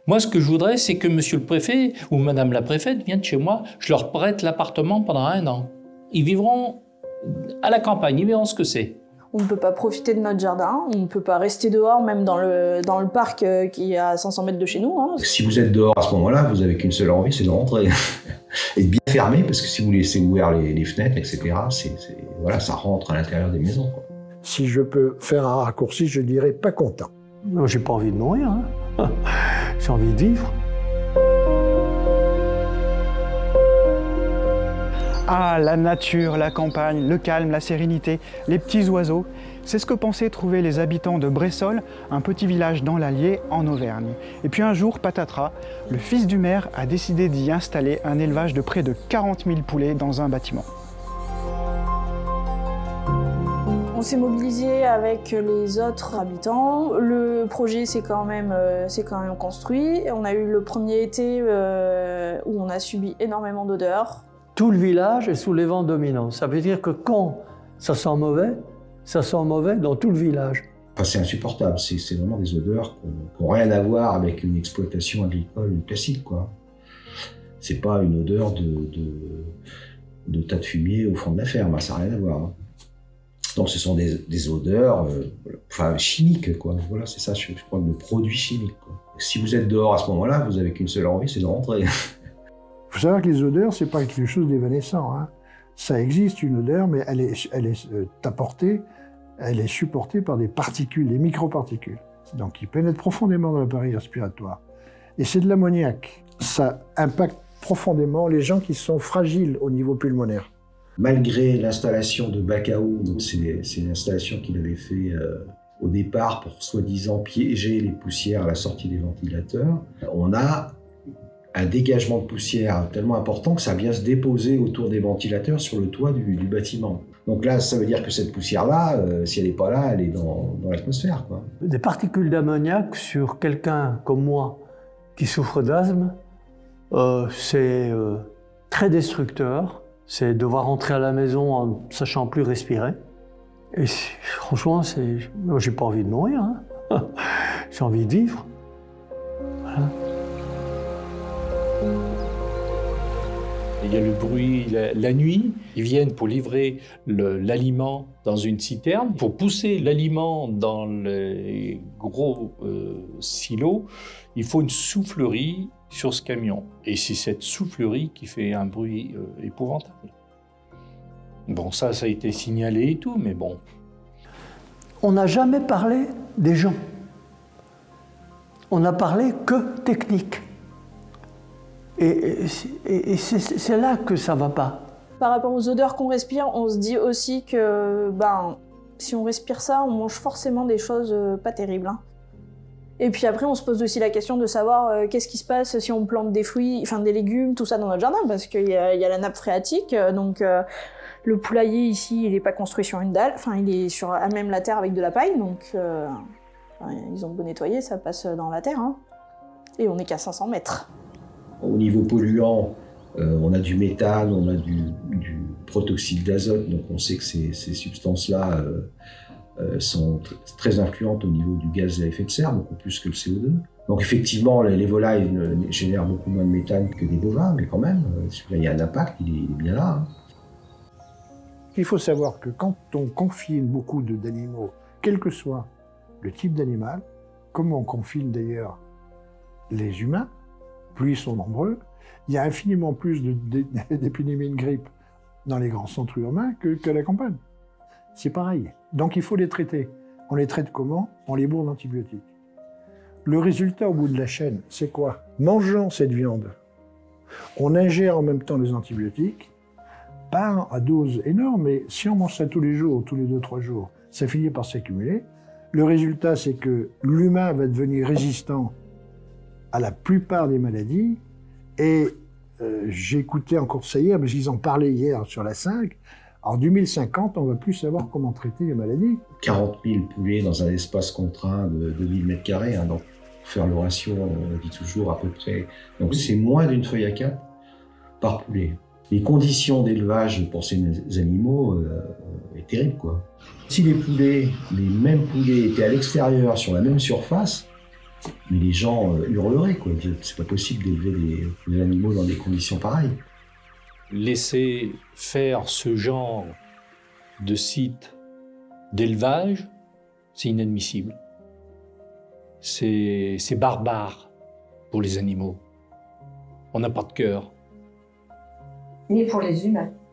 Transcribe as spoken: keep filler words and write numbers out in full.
Moi, ce que je voudrais, c'est que monsieur le préfet ou madame la préfète viennent chez moi, je leur prête l'appartement pendant un an. Ils vivront à la campagne, ils verront ce que c'est. On ne peut pas profiter de notre jardin, on ne peut pas rester dehors, même dans le, dans le parc euh, qui est à cinq cents mètres de chez nous. Hein. Si vous êtes dehors à ce moment-là, vous n'avez qu'une seule envie, c'est de rentrer. Et de bien fermer, parce que si vous laissez ouvert les, les fenêtres, et cetera, c'est, c'est, voilà, ça rentre à l'intérieur des maisons, quoi. Si je peux faire un raccourci, je dirais pas content. Moi, j'ai pas envie de mourir, hein. J'ai envie de vivre. Ah, la nature, la campagne, le calme, la sérénité, les petits oiseaux. C'est ce que pensaient trouver les habitants de Bressol, un petit village dans l'Allier, en Auvergne. Et puis un jour, patatras, le fils du maire a décidé d'y installer un élevage de près de quarante mille poulets dans un bâtiment. On s'est mobilisé avec les autres habitants. Le projet s'est quand même, euh, s'est quand même construit. On a eu le premier été euh, où on a subi énormément d'odeurs. Tout le village est sous les vents dominants. Ça veut dire que quand ça sent mauvais, ça sent mauvais dans tout le village. Enfin, c'est insupportable, c'est, c'est vraiment des odeurs qui n'ont rien à voir avec une exploitation agricole classique, quoi. C'est pas une odeur de, de, de tas de fumier au fond de la ferme, ça n'a rien à voir, hein. Donc ce sont des, des odeurs euh, enfin, chimiques, quoi. Voilà, c'est ça, je, je crois, de produits chimiques, quoi. Si vous êtes dehors à ce moment-là, vous n'avez qu'une seule envie, c'est de rentrer. Il faut savoir que les odeurs, c'est pas quelque chose d'évanescent, hein. Ça existe, une odeur, mais elle est, elle est euh, apportée, elle est supportée par des particules, des microparticules. Donc ils pénètrent profondément dans l'appareil respiratoire. Et c'est de l'ammoniac. Ça impacte profondément les gens qui sont fragiles au niveau pulmonaire. Malgré l'installation de Bacao, donc c'est, c'est une installation qu'il avait fait euh, au départ pour soi-disant piéger les poussières à la sortie des ventilateurs, on a un dégagement de poussière tellement important que ça vient se déposer autour des ventilateurs sur le toit du, du bâtiment. Donc là, ça veut dire que cette poussière-là, euh, si elle n'est pas là, elle est dans, dans l'atmosphère, quoi. Des particules d'ammoniac sur quelqu'un comme moi qui souffre d'asthme, euh, c'est euh, très destructeur. C'est devoir rentrer à la maison en ne sachant plus respirer. Et franchement, c'est... moi, j'ai pas envie de mourir, hein. J'ai envie de vivre. Voilà. Il y a le bruit la, la nuit. Ils viennent pour livrer le, l'aliment dans une citerne. Pour pousser l'aliment dans les gros euh, silos, il faut une soufflerie sur ce camion. Et c'est cette soufflerie qui fait un bruit euh, épouvantable. Bon, ça, ça a été signalé et tout, mais bon. On n'a jamais parlé des gens. On n'a parlé que technique. Et, et, et c'est, c'est là que ça ne va pas. Par rapport aux odeurs qu'on respire, on se dit aussi que ben, si on respire ça, on mange forcément des choses euh, pas terribles, hein. Et puis après, on se pose aussi la question de savoir euh, qu'est-ce qui se passe si on plante des fruits, enfin des légumes, tout ça dans notre jardin, parce qu'il y a, il y a la nappe phréatique, euh, donc euh, le poulailler ici, il n'est pas construit sur une dalle, enfin il est sur à même la terre avec de la paille, donc euh, enfin, ils ont beau nettoyer, ça passe dans la terre, hein. Et on n'est qu'à cinq cents mètres. Au niveau polluant, euh, on a du méthane, on a du, du protoxyde d'azote, donc on sait que ces, ces substances-là euh, euh, sont tr- très influentes au niveau du gaz à effet de serre, beaucoup plus que le C O deux. Donc effectivement, les, les volailles ne, génèrent beaucoup moins de méthane que des bovins, mais quand même, euh, il y a un impact, il est, il est bien là, hein. Il faut savoir que quand on confine beaucoup de, d'animaux, quel que soit le type d'animal, comme on confine d'ailleurs les humains, plus ils sont nombreux, il y a infiniment plus de, de, d'épidémies de grippe dans les grands centres urbains que, que la campagne. C'est pareil. Donc il faut les traiter. On les traite comment? On les bourre d'antibiotiques. Le résultat au bout de la chaîne, c'est quoi? Mangeant cette viande, on ingère en même temps les antibiotiques, pas à dose énorme, mais si on mange ça tous les jours, tous les deux, trois jours, ça finit par s'accumuler. Le résultat, c'est que l'humain va devenir résistant à la plupart des maladies. Et euh, j'écoutais encore ça hier, mais ils en parlaient hier sur la cinq. En deux mille cinquante, on ne va plus savoir comment traiter les maladies. quarante mille poulets dans un espace contraint de deux mille mètres carrés, hein, donc pour faire le ratio, on dit toujours à peu près. Donc c'est moins d'une feuille à quatre par poulet. Les conditions d'élevage pour ces animaux euh, est terrible, quoi. Si les poulets, les mêmes poulets étaient à l'extérieur sur la même surface, Mais les gens euh, hurleraient, quoi. C'est pas possible d'élever des, des animaux dans des conditions pareilles. Laisser faire ce genre de site d'élevage, c'est inadmissible. C'est c'est barbare pour les animaux. On n'a pas de cœur. Ni pour les humains.